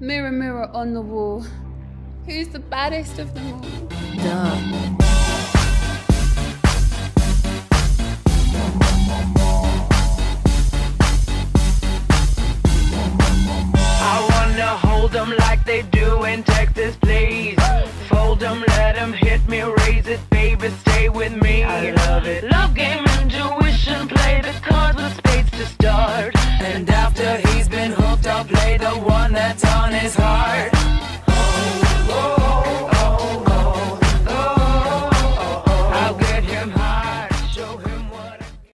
Mirror, mirror on the wall, who's the baddest of them all? Duh. Hold them like they do in Texas, please. Fold them, let them hit me, raise it, baby, stay with me. I love it. Love game, intuition, play the cards with spades to start. And after he's been hooked, I'll play the one that's on his heart.